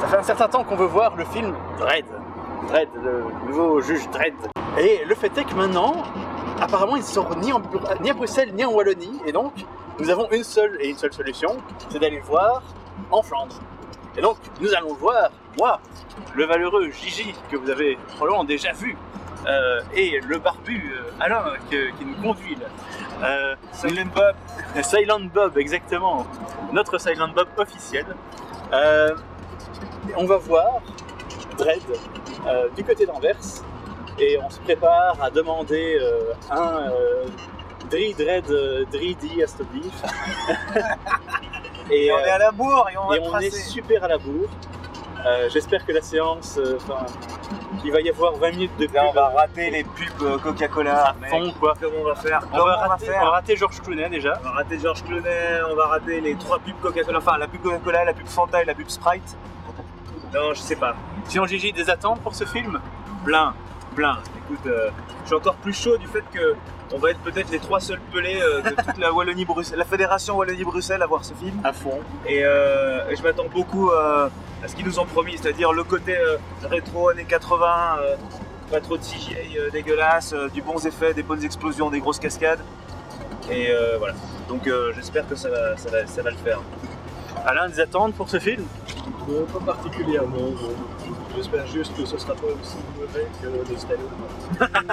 fait un certain temps qu'on veut voir le film Dredd. Dredd, le nouveau juge Dredd. Et le fait est que maintenant, apparemment, il ne sort ni à Bruxelles ni en Wallonie. Et donc, nous avons une seule solution, c'est d'aller le voir en Flandre. Et donc, nous allons le voir, moi, le valeureux Gigi, que vous avez probablement déjà vu, et le barbu Alain, qui nous conduit là. Silent Bob. Silent Bob, exactement. Notre Silent Bob officiel. On va voir Dredd du côté d'Anvers. Et on se prépare à demander un Dredd 3D Astorbeef. Et on est à la bourre et on va on est super à la bourre. J'espère que la séance, il va y avoir 20 minutes de pub. Là, on va rater les pubs Coca-Cola. À fond, quoi. Comment on va faire? On va rater George Clooney déjà. On va rater George Clooney, on va rater les 3 pubs Coca-Cola. Enfin, la pub Coca-Cola, la pub Fanta et la pub Sprite. Non, je sais pas. Sinon, Gigi, des attentes pour ce film? Plein. Écoute, je suis encore plus chaud du fait que on va être peut-être les 3 seuls pelés de toute la Wallonie-Bruxelles, la fédération Wallonie-Bruxelles à voir ce film. À fond. Et je m'attends beaucoup à ce qu'ils nous ont promis, c'est-à-dire le côté rétro années 80, pas trop de CGI dégueulasse, du bons effets, des bonnes explosions, des grosses cascades. Et voilà. Donc j'espère que ça va le faire. Alain, des attentes pour ce film? Pas particulièrement. J'espère juste que ce sera pas aussi mauvais que les Stallone.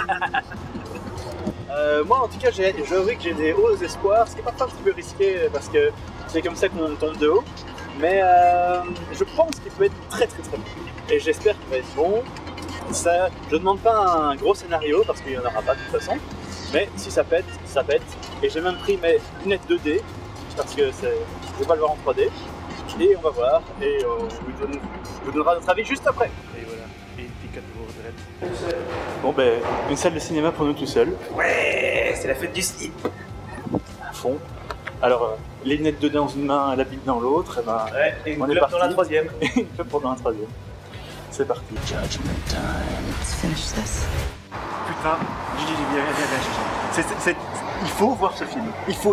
Moi, en tout cas, j'avoue que j'ai des hauts espoirs, ce qui est parfois un petit peu risqué parce que c'est comme ça qu'on tombe de haut. Mais je pense qu'il peut être très bon. Et j'espère qu'il va être bon. Ça, je ne demande pas un gros scénario parce qu'il n'y en aura pas de toute façon. Mais si ça pète, ça pète. Et j'ai même pris mes lunettes 2D parce que je ne vais pas le voir en 3D. Et on va voir, et on vous donnera notre avis juste après. Et voilà, et une piquette pour Dredd. Bon ben, une salle de cinéma pour nous tout seuls. Ouais, c'est la fête du slip. À fond. Alors, les lunettes 2D dans une main, la bite dans l'autre, et ben, ouais, et une on est clope parti. Dans la troisième. Une clope dans la troisième. C'est parti. Judgment time. Let's finish this. Putain, Gigi, Gigi. Il faut voir ce film. Il faut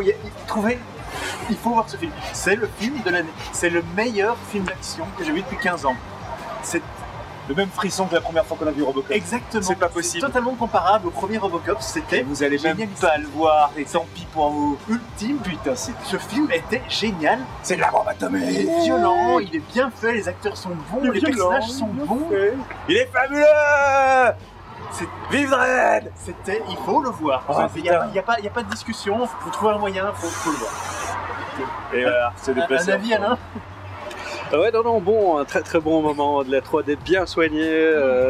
voir ce film. C'est le film de l'année. C'est le meilleur film d'action que j'ai vu depuis 15 ans. C'est le même frisson que la première fois qu'on a vu Robocop. Exactement. C'est pas possible. Totalement comparable au premier Robocop. C'était. Et vous allez même pas le voir. Et tant pis pour vous. Ultime. Putain, ce film était génial. C'est de la bombe atomique. Il est violent. Il est bien fait. Les acteurs sont bons. Les personnages sont bons. Il est fabuleux. Vive Dredd. Il faut le voir. Oh, il n'y a pas de discussion. Faut trouver un moyen. Faut le voir. Et voilà, c'est déplacé. Un avis, Alain? Ouais, non, bon, un très bon moment de la 3D, bien soigné,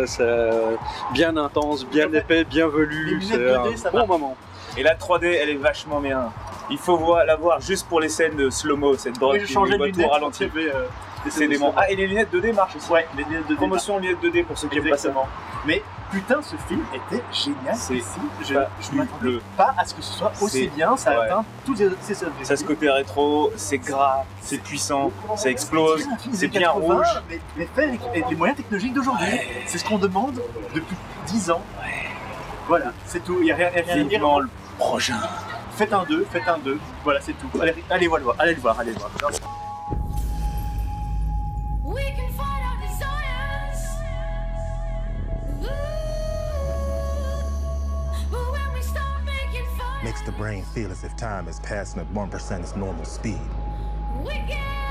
bien intense, bien épais, bien velu, c'est un bon moment. Et la 3D, elle est vachement bien. Il faut la voir juste pour les scènes de slow-mo, cette drogue qui va tout ralenti. C'est des bons. Ah, et les lunettes 2D marchent aussi. Ouais, les lunettes 2D. Promotion lunettes 2D pour ceux qui aiment pas seulement. Mais putain, ce film était génial. Je ne m'attendais pas à ce que ce soit aussi bien. Ça a atteint tous ses objectifs. Ça a ce côté rétro, c'est gras, c'est puissant, ça explose, c'est bien rouge. Mais fait avec les moyens technologiques d'aujourd'hui. C'est ce qu'on demande depuis 10 ans. Voilà, c'est tout. Il n'y a rien à dire. Le prochain. Faites un 2. Voilà, c'est tout. Allez le voir. Makes the brain feel as if time is passing at 1% its normal speed.